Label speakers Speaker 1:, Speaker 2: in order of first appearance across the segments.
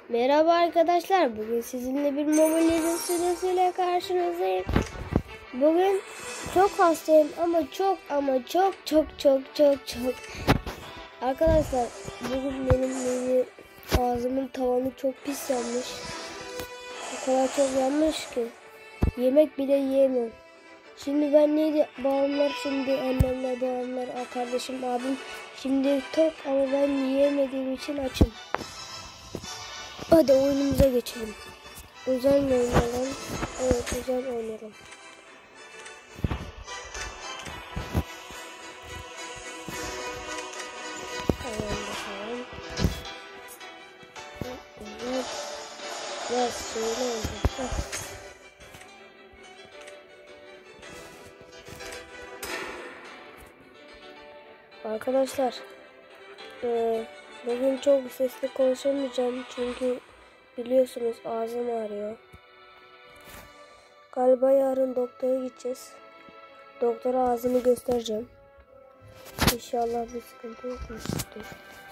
Speaker 1: Merhaba arkadaşlar. Bugün sizinle bir Mobile Legends süresiyle karşınızdayım. Bugün çok hastayım ama çok. Arkadaşlar bugün benim ağzımın tavanı çok pis yanmış. O kadar çok yanmış ki yemek bile yiyemiyorum. Şimdi ben neydi? Babamlar şimdi annemler, babamlar, kardeşim, abim şimdi tok ama ben yiyemediğim için açım. Hadi oyunumuza geçelim. Özel mi oynayalım? Evet, özel oynayalım. Tamam bakalım. Evet. Biraz şöyle olacak. Arkadaşlar, bugün çok sesli konuşamayacağım çünkü biliyorsunuz ağzım ağrıyor. Galiba yarın doktora gideceğiz. Doktora ağzımı göstereceğim. İnşallah bir sıkıntı yokmuştur.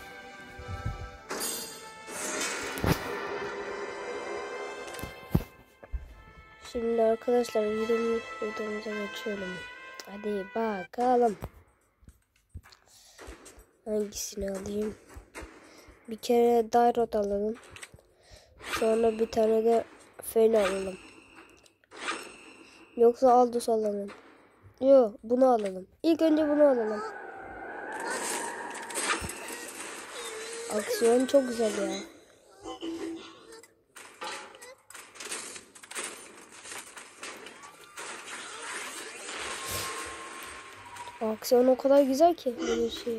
Speaker 1: Şimdi arkadaşlar videomuza geçiyorum. Hadi bakalım. Hangisini alayım? Bir kere Dairot alalım. Sonra bir tane de Fen alalım. Yoksa Aldous alalım. Yok, bunu alalım. İlk önce bunu alalım. Aksiyon çok güzel ya. Aksiyon o kadar güzel ki. Böyle şey.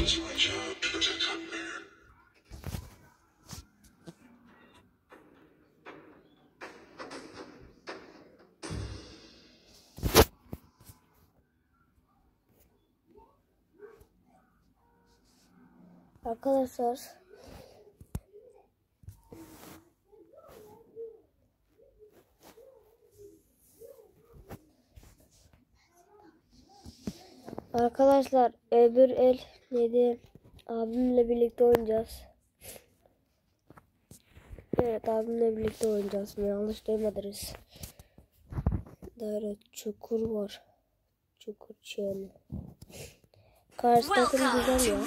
Speaker 1: Arkadaşlar öbür el neydi? Abimle birlikte oynayacağız. Evet, abimle birlikte oynayacağız. Yanlış duymadınız. Dairot çukur var. Çukur çiğne. Karşı takım güzel ya.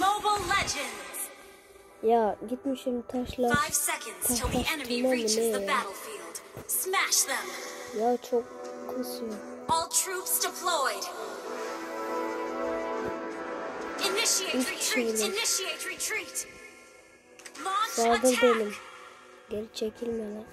Speaker 1: Ya gitmişim taşlar. Taşlar bilmem ne ya. Ya çok kasıyor. Saldır benim. Geri çekilme lan.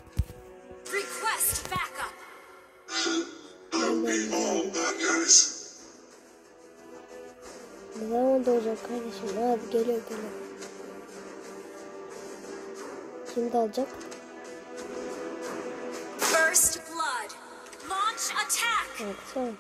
Speaker 1: Ne zaman doğacak kardeşim? Hadi geliyor. Kim dalacak?
Speaker 2: First blood. Launch attack.
Speaker 1: Evet, sen.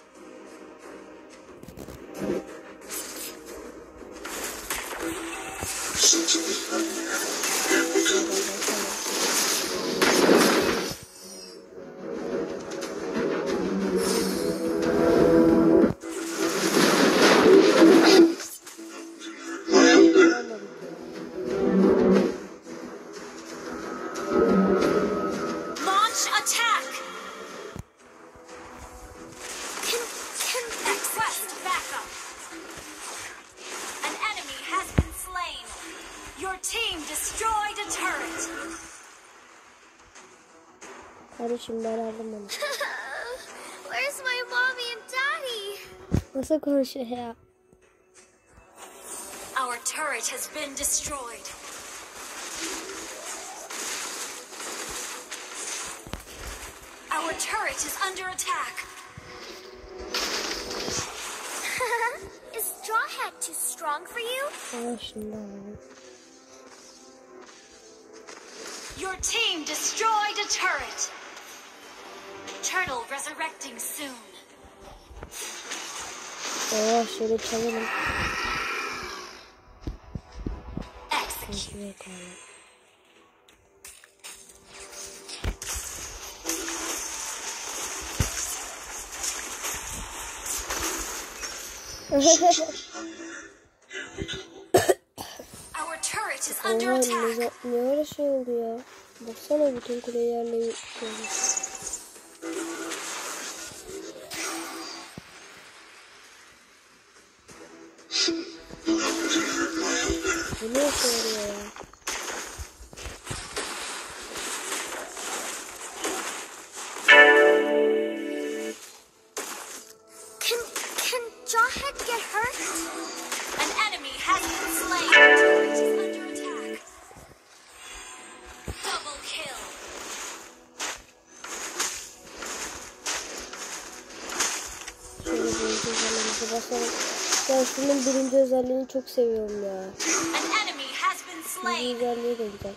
Speaker 1: Kardeşim ben aldım onu.
Speaker 2: Where's my mommy and daddy?
Speaker 1: Nasıl konuşuyor ya?
Speaker 2: Our turret has been destroyed. Our turret is under attack. Is Straw Hat too strong for you? Your team destroyed a turret. Turtle resurrecting soon.
Speaker 1: Şöyle çalalım.
Speaker 2: Execute. Our turret is under
Speaker 1: Oha
Speaker 2: attack.
Speaker 1: ne ara şey oldu ya. Baksana bütün kule yerle olmuş. Bu ne işe yarıyor ya?
Speaker 2: Can Jawhead get hurt? An enemy has been slain. Turret is under attack. Double kill.
Speaker 1: Şöyle birinci özelliğimize basalım. Ben şunun birinci özelliğini çok seviyorum ya.
Speaker 2: An enemy has been
Speaker 1: Birinci
Speaker 2: slain.
Speaker 1: özelliği de güzel.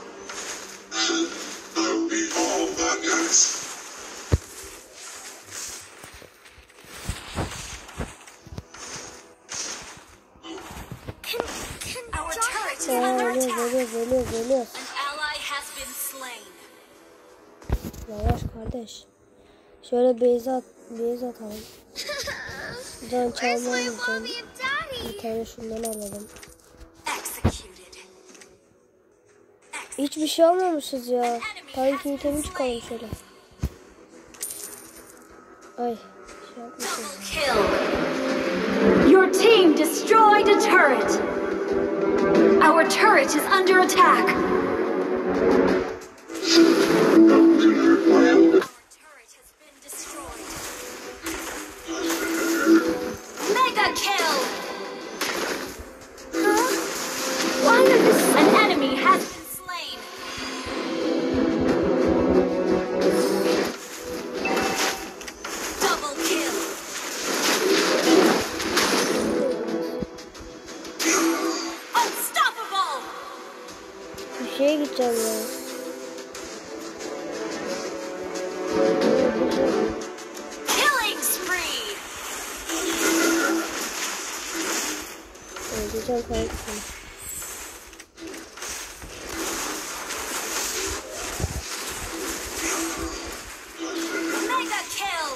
Speaker 2: Can our turret is
Speaker 1: Aa,
Speaker 2: under
Speaker 1: ölüyoruz,
Speaker 2: attack.
Speaker 1: ölüyoruz, ölüyoruz, ölüyoruz.
Speaker 2: An ally has been slain.
Speaker 1: Yavaş kardeş. Şöyle base atalım. Can çalmayalım.
Speaker 2: and daddy?
Speaker 1: Bir tane şundan alalım.
Speaker 2: Executed.
Speaker 1: Hiçbir şey almamışız ya. Tank itemi çıkalım şöyle. Ay. Şey yapmışız.
Speaker 2: Kill. Your team destroyed a turret. Our turret is under attack. Our turret has been destroyed. Mega kill. Huh? Why are this? An enemy has been slain. Double kill. Unstoppable.
Speaker 1: Bir şeye gideceğim ya.
Speaker 2: Killing spree.
Speaker 1: Öldüreceğim kankasını.
Speaker 2: Mega kill.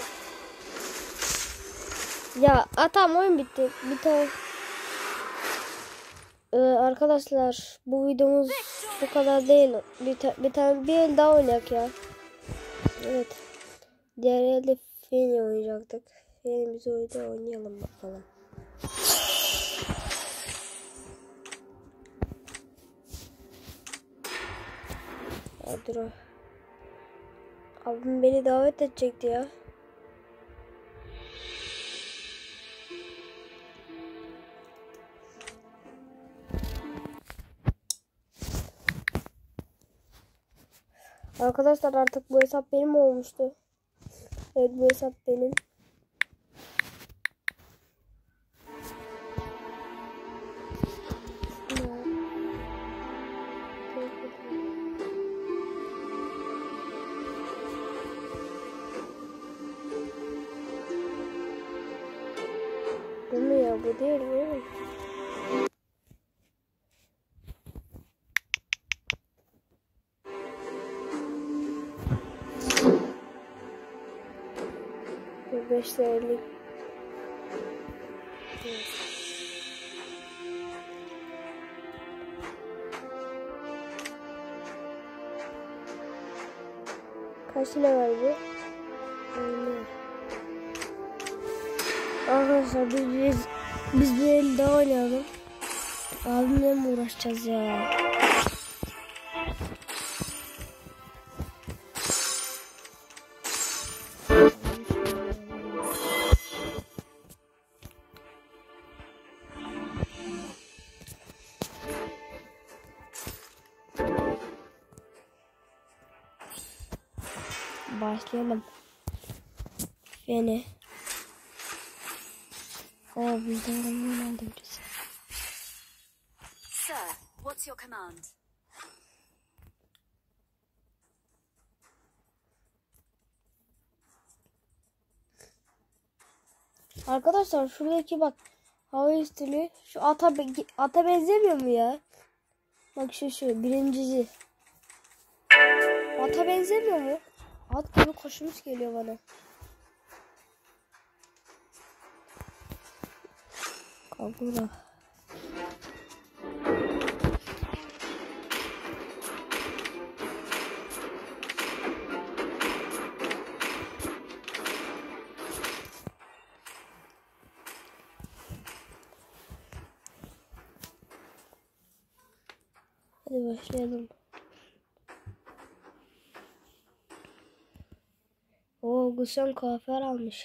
Speaker 1: Ya atam oyun bitti. Bir tane. Arkadaşlar bu videomuz bu kadar değil. Bir el daha oynayak ya. Evet. Diğer elde Feni oynayacaktık. Feni'mizi oynayalım bakalım. Ya dur o. Abim beni davet edecekti ya. Arkadaşlar artık bu hesap benim olmuştu. Evet bu hesap benim. Bu mu ya? Bu değil mi? Bu 5 liralık. Kaç lira var bu? Aynen. Arkadaşlar biz bir el daha oynayalım. Abimle mi uğraşacağız ya? Başlayalım. Beni. Bizden gelmeyen aldı birisi.
Speaker 2: Sir, what's your command?
Speaker 1: Arkadaşlar şuradaki bak hava stili şu ata benzemiyor mu ya? Bak şu birincisi. Ata benzemiyor mu? At gibi koşmuş geliyor bana. Kavura. başlayalım. Oo, Gusen kuaför almış.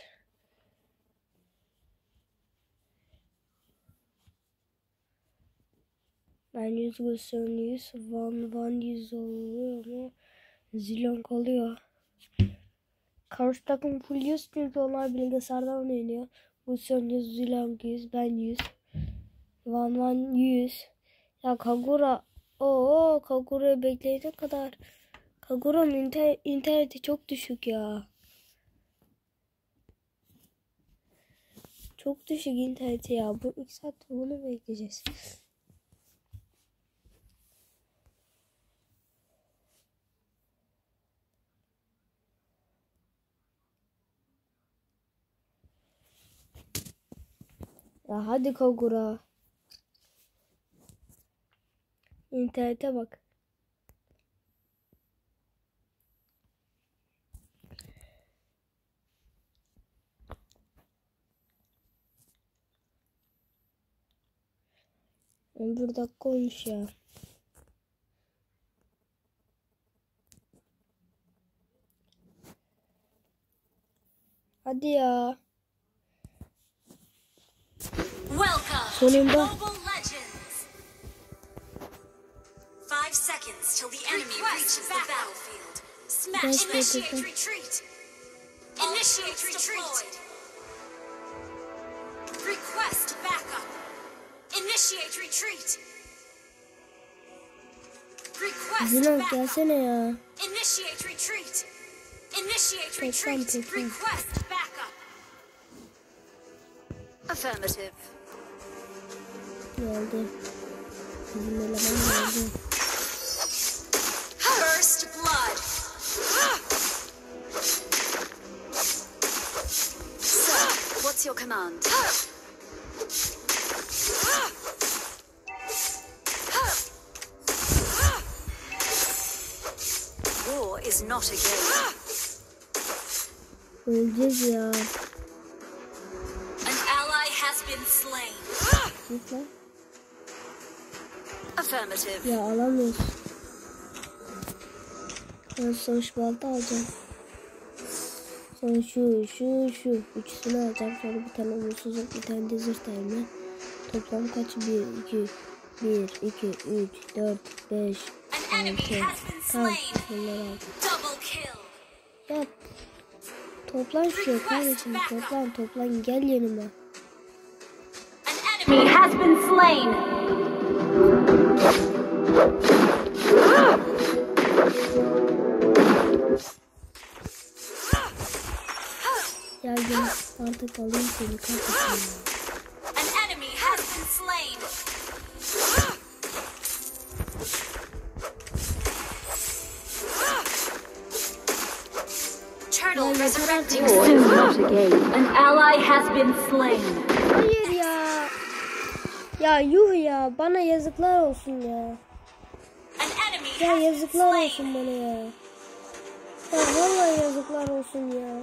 Speaker 1: Ben 100 Gusen 100. Van 100 oluyor mu? Zilon kalıyor. Karşı takım full 100 çünkü onlar bilgisayardan oynuyor. Gusen 100, Zilon 100, ben 100. Van 100. Ya Kagura. Oo, Kagura'yı bekleyene kadar. Kagura'nın interneti çok düşük ya. Çok düşük interneti ya. Bu 2 saat bunu bekleyeceğiz. Ya hadi Kagura. İnternete bak. Bir dakika olmuş ya. Hadi ya. Sonunda.
Speaker 2: 5 seconds till the enemy reaches the battlefield. Smash. Initiate retreat. Initiate retreat. Request backup. Initiate retreat. Request
Speaker 1: Zilon
Speaker 2: backup.
Speaker 1: gelsene ya.
Speaker 2: Initiate retreat. Initiate retreat. Request backup. Affirmative.
Speaker 1: Geldi. Bizim eleman geldi.
Speaker 2: First blood. Sir, what's your command? War is not a game.
Speaker 1: Öleceğiz ya.
Speaker 2: An ally has been slain.
Speaker 1: Git lan.
Speaker 2: Affirmative.
Speaker 1: Ya alamıyoruz. Ben sonuç balta alacağım. Sonra şu. Üçüsünü alacağım. Sonra bir tane umutsuzluk, bir tane de zırh elma. Toplam kaç? 1, 2, 3, 4, 5, 6. Tamam. Bunları aldım.
Speaker 2: Double kill.
Speaker 1: Ya toplan şuraya kardeşim. Toplan. Gel yanıma.
Speaker 2: An enemy has been slain.
Speaker 1: Gel artık alayım seni kardeşim.
Speaker 2: An enemy has been slain. Turtle resurrecting soon. Not again. An ally has been slain.
Speaker 1: Hayır ya. Ya yuh ya. Bana yazıklar olsun ya.
Speaker 2: An enemy
Speaker 1: Ya
Speaker 2: has been
Speaker 1: yazıklar
Speaker 2: slain.
Speaker 1: olsun bana ya. Ya vallahi yazıklar olsun ya.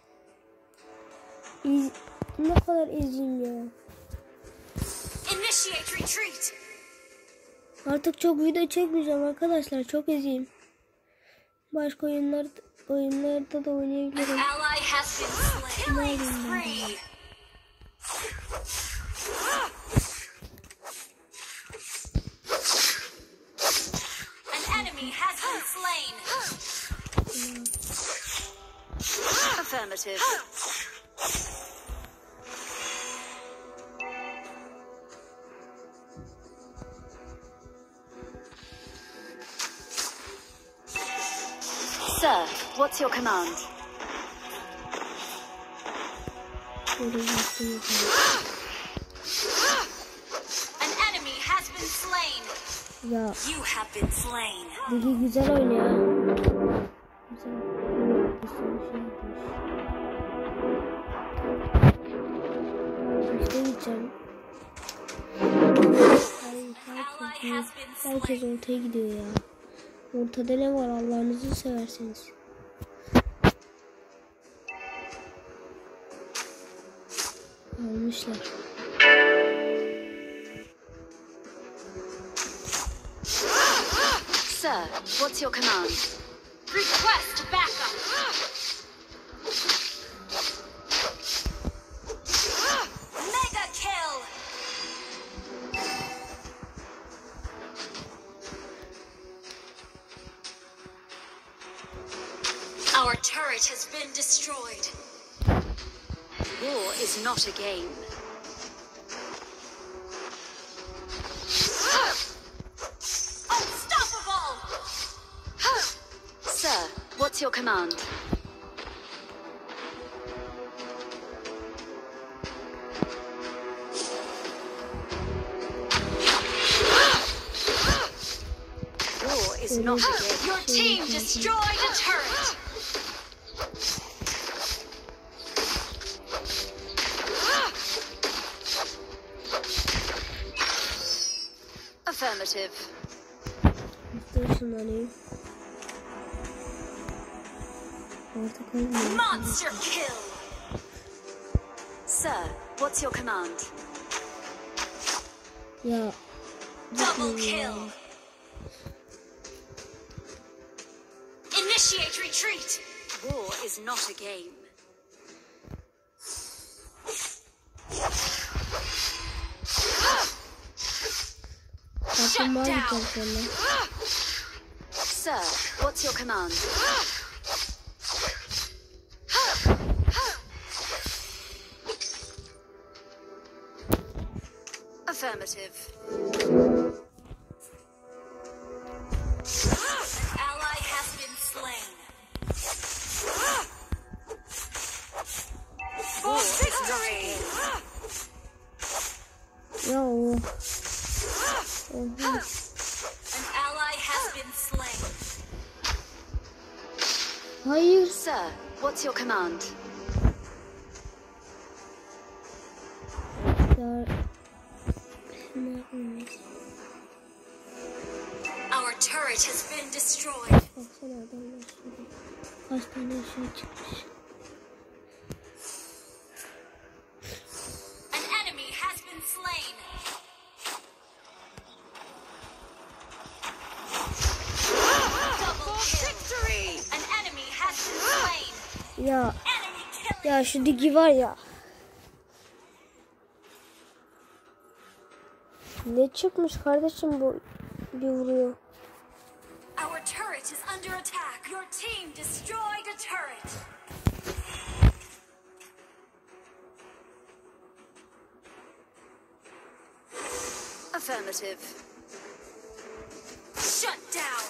Speaker 1: Ne kadar eziyim ya.
Speaker 2: Initiate retreat.
Speaker 1: Artık çok video çekmeyeceğim arkadaşlar. Çok eziyim. Başka oyunlarda da oynayabilirim.
Speaker 2: Ally has been slain. Killing spree. An enemy has been slain. Affirmative. Sir, what's your command? An enemy has been slain.
Speaker 1: Ya
Speaker 2: You have been slain.
Speaker 1: Digi güzel oynuyor. İşte gideceğim.
Speaker 2: Ally has been
Speaker 1: Herkes
Speaker 2: slain.
Speaker 1: ortaya gidiyor ya. Ortada ne var Allah'ınızı severseniz. Almışlar.
Speaker 3: Sir, what's your command?
Speaker 2: Request backup. Mega kill. Our turret has been destroyed.
Speaker 3: War is not a game.
Speaker 2: Unstoppable.
Speaker 3: Sir, what's your command? War is not a game.
Speaker 2: Your team destroyed a turret.
Speaker 3: Affirmative.
Speaker 1: Dur şunları. Artık olmuyor.
Speaker 2: Monster kill.
Speaker 3: Sir, what's your command?
Speaker 1: Ya.
Speaker 2: Double kill. Initiate retreat.
Speaker 3: War is not a game.
Speaker 1: Kaplumbağa gideceğim sonra.
Speaker 3: Sir, what's your command? Affirmative.
Speaker 2: An ally has been slain. For victory.
Speaker 1: Ya o.
Speaker 2: An ally has been slain.
Speaker 1: Hayır.
Speaker 3: Sir, what's your command?
Speaker 1: Ya.
Speaker 2: Our turret has been destroyed.
Speaker 1: Baksana adamlar şurada. Kaç tane şey çıkmış.
Speaker 2: An enemy has been slain. Double victory. An enemy has been slain.
Speaker 1: Ya.
Speaker 2: Enemy killing.
Speaker 1: Ya şu digi var ya. Ne çıkmış kardeşim bu bir vuruyor.
Speaker 2: Our turret is under attack. Your team destroyed a turret.
Speaker 3: Affirmative.
Speaker 2: Shut down.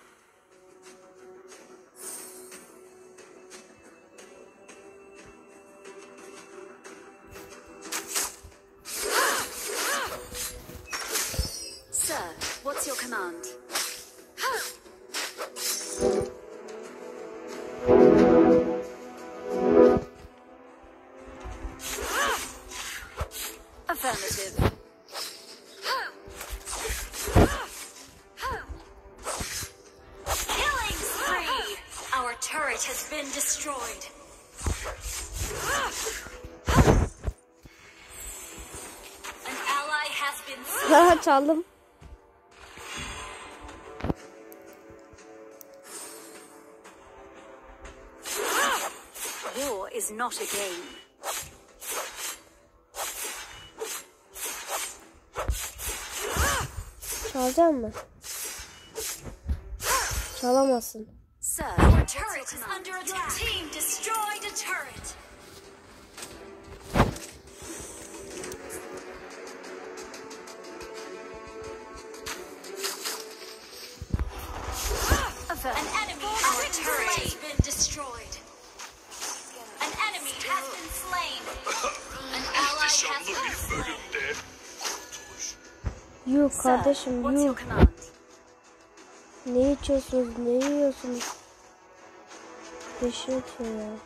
Speaker 3: Sir, what's your command? Affirmative.
Speaker 2: Killing spree. Our turret has been destroyed. An ally has been slain.
Speaker 1: Ha çaldım.
Speaker 3: War is not a game.
Speaker 1: Çalacak mı? Çalamazsın.
Speaker 3: Sir,
Speaker 2: Our
Speaker 3: what's your
Speaker 2: turret is
Speaker 3: command?
Speaker 2: under attack. Your team destroyed a turret.
Speaker 3: Affirmative.
Speaker 2: An enemy, our turret has been destroyed. An enemy has been slain. An ally has been slain.
Speaker 1: Yuh
Speaker 3: Sir,
Speaker 1: kardeşim
Speaker 3: what's your
Speaker 1: yuh.
Speaker 3: command?
Speaker 1: Ne içiyorsunuz? Ne yiyorsunuz? Bir şey atıyor ya.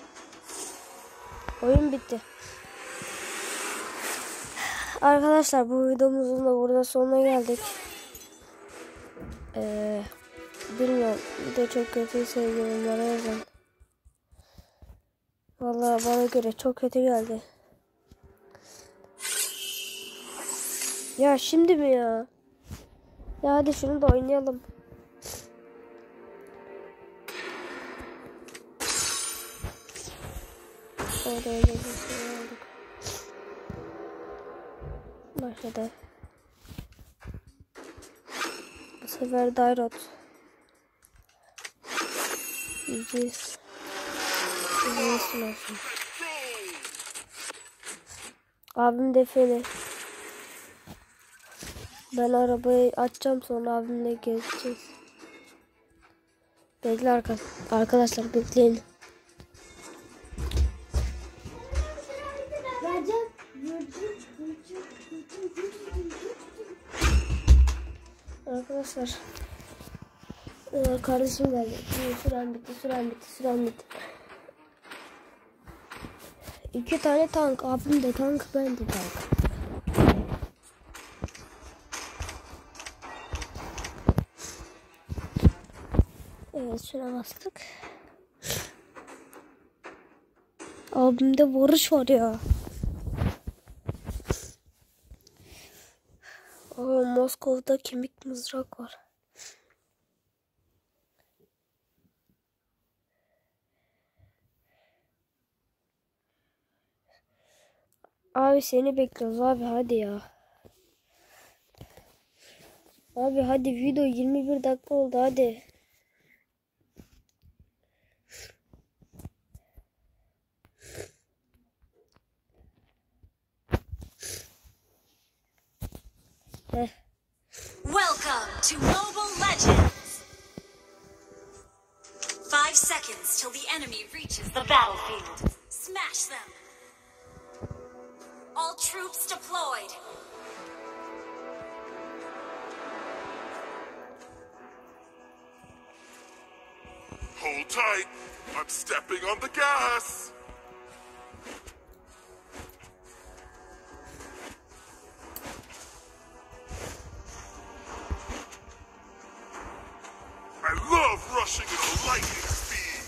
Speaker 1: Oyun bitti. Arkadaşlar bu videomuzun da burada sonuna geldik. Bilmiyorum. Video çok kötüyse yorumlara yazın. Vallahi bana göre çok kötü geldi. Ya şimdi mi ya? Ya hadi şunu da oynayalım. Orada öyle bir şey aldık. Başladı. Bu sefer Dairot. Yiyeceğiz. Nasıl olsun? Abim defeli. Ben arabayı açacağım, sonra abimle gezeceğiz. Bekle arkadaşlar bekleyin. Arkadaşlar kardeşim geldi. Süren bitti. 2 tane tank. Abim de tank, ben de tank. Evet, şuna bastık. Abimde vuruş var ya. Moskova'da kemik mızrak var. Abi seni bekliyoruz abi, hadi ya. Abi hadi, video 21 dakika oldu, hadi.
Speaker 2: Welcome to Mobile Legends! 5 seconds till the enemy reaches the battlefield. Smash them! All troops deployed!
Speaker 4: Hold tight. I'm stepping on the gas. I love rushing at a lightning speed.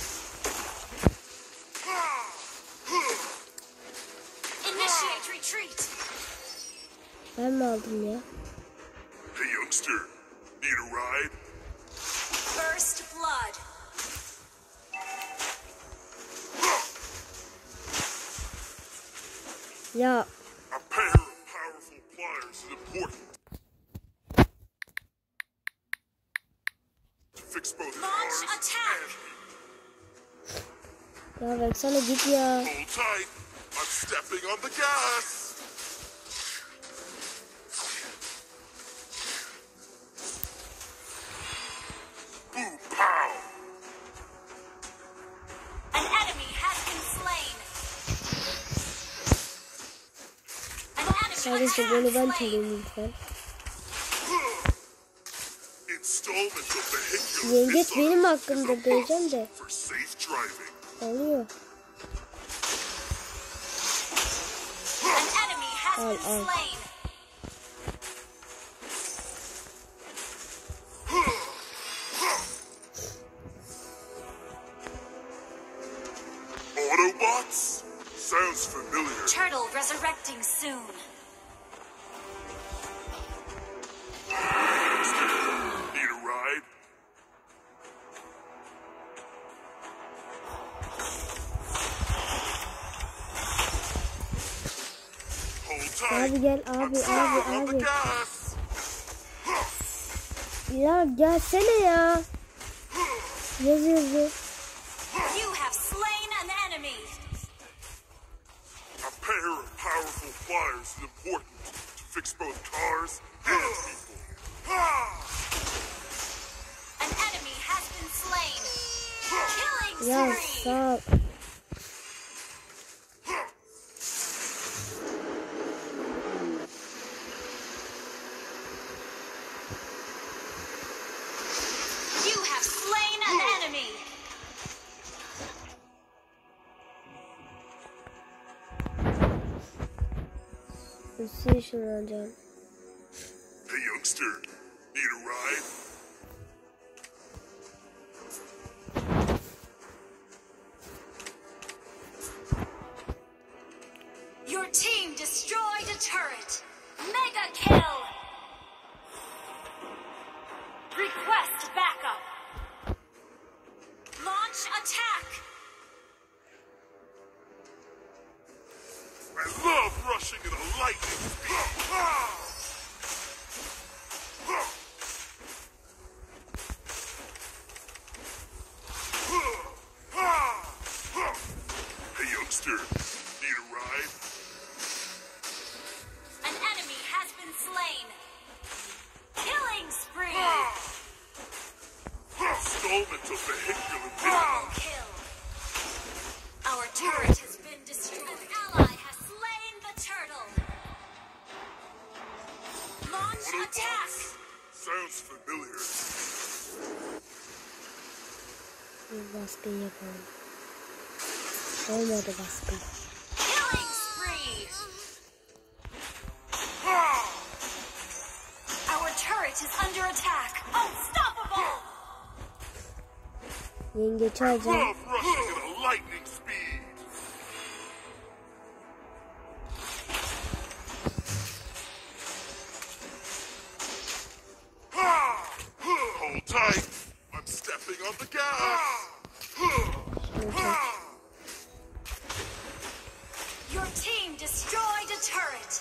Speaker 2: Initiate retreat!
Speaker 1: Ben mi aldım ya?
Speaker 4: Hey, youngster. Need a ride?
Speaker 2: First blood!
Speaker 1: Ya
Speaker 4: A pair of powerful pliers is important to fix both
Speaker 2: Launch
Speaker 4: cars
Speaker 2: attack!
Speaker 1: ya baksana, git ya.
Speaker 4: Hold tight. I'm stepping on the gas. Boom, pow.
Speaker 2: An enemy has been slain! An enemy
Speaker 1: Sadece
Speaker 2: has
Speaker 1: böyle
Speaker 2: been
Speaker 1: ben
Speaker 2: slain!
Speaker 1: çalayım lütfen.
Speaker 4: Installment of vehicular
Speaker 1: Yengeç
Speaker 4: missile
Speaker 1: benim
Speaker 4: is a
Speaker 1: hakkımda diyeceğim
Speaker 4: must
Speaker 1: de.
Speaker 4: for safe driving.
Speaker 1: Alıyor.
Speaker 2: An enemy has
Speaker 1: Al,
Speaker 2: been
Speaker 1: al.
Speaker 2: slain!
Speaker 4: Autobots? Sounds familiar.
Speaker 2: Turtle resurrecting soon.
Speaker 4: Need a ride? Hold tight.
Speaker 1: Abi gel,
Speaker 4: I'm
Speaker 1: abi
Speaker 4: stepping on the
Speaker 1: abi.
Speaker 4: gas.
Speaker 1: Ya gelsene ya. Yazıyor.
Speaker 2: You have slain an enemy!
Speaker 4: A pair of powerful pliers is important to fix both cars and people.
Speaker 2: An enemy has been slain! Killing
Speaker 1: Ya
Speaker 2: spree!
Speaker 1: sağ ol.
Speaker 2: You have slain an enemy!
Speaker 1: Üstüne şunu alacağım.
Speaker 4: Hey, youngster. Need a ride?
Speaker 2: Your team destroyed a turret! Mega kill! Request backup! Launch attack!
Speaker 4: installment of vehicular
Speaker 2: Double
Speaker 4: damage.
Speaker 2: kill. Our turret has been destroyed. An ally has slain the turtle. Launch attack.
Speaker 4: Sounds familiar.
Speaker 1: Bir baskın yapalım. Olmadı baskın.
Speaker 2: Killing spree. Our turret is under attack. Unstoppable.
Speaker 1: Yengeçi alacağım.
Speaker 4: Love rushing at a lightning speed. Hold tight. I'm stepping on the gas.
Speaker 2: Your team destroyed a turret.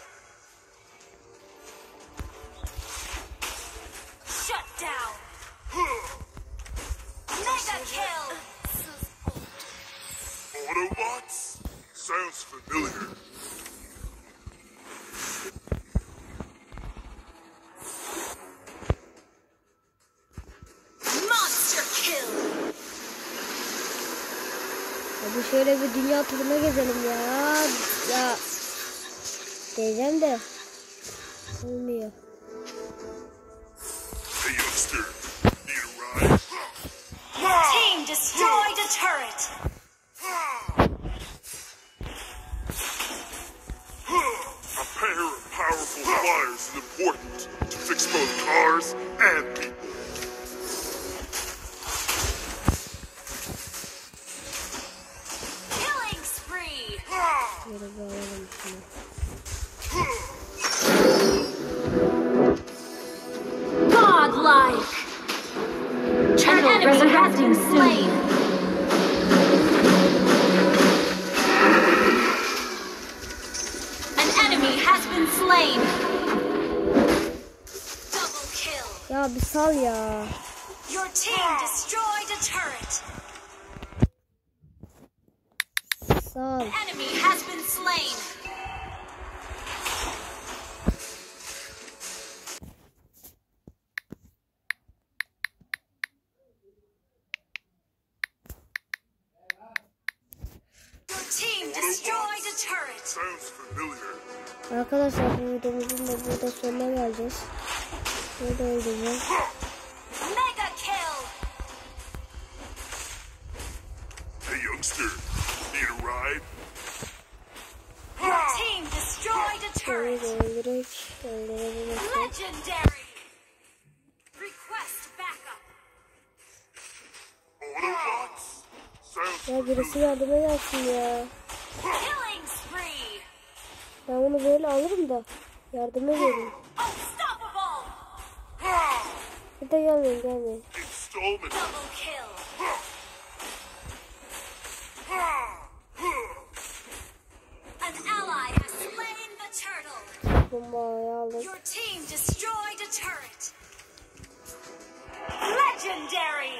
Speaker 2: Shut down. Mega kill.
Speaker 4: Autobots? Sounds familiar.
Speaker 2: Monster kill.
Speaker 1: Hadi şöyle bir dünya turuna gezelim ya. Ya. Diyeceğim de. Olmuyor.
Speaker 4: Hey, youngster. Need a ride?
Speaker 2: Team destroyed a turret.
Speaker 4: A pair of powerful flyers is important to fix both cars and people.
Speaker 2: Killing spree.
Speaker 1: Şöyle bir alalım şunu.
Speaker 2: Godlike. An enemy has been slain. An enemy has been slain. Double kill.
Speaker 1: Ya bir sal ya.
Speaker 2: Your team destroyed a turret.
Speaker 1: Sal.
Speaker 2: Enemy has been slain. Your team destroyed a turret.
Speaker 4: Sounds familiar.
Speaker 1: Arkadaşlar bu videomuzun da burada sonuna geleceğiz. Burada öldüreceğiz.
Speaker 2: Mega kill.
Speaker 4: Hey, youngster. Need a ride?
Speaker 2: Your team destroyed a
Speaker 1: Şöyle
Speaker 2: turret.
Speaker 1: de öldürebilirsek.
Speaker 2: Legendary. Request backup.
Speaker 4: Autobots? Sounds
Speaker 1: Ya birisi
Speaker 4: familiar.
Speaker 1: yardıma gelsin ya.
Speaker 2: Killing spree.
Speaker 1: Ben bunu böyle alırım da. Yardıma gelin.
Speaker 2: Unstoppable.
Speaker 1: Bir de gelmeyin.
Speaker 4: Installment.
Speaker 2: Double kill. An ally has slain the turtle.
Speaker 1: Bombayı aldık.
Speaker 2: Your team destroyed a turret. Legendary.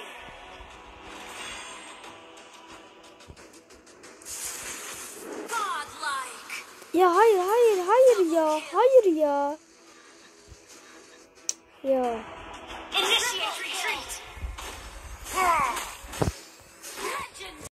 Speaker 2: Godlike.
Speaker 1: Ya hayır ya. Hayır ya. Ya.
Speaker 2: Initiate retreat.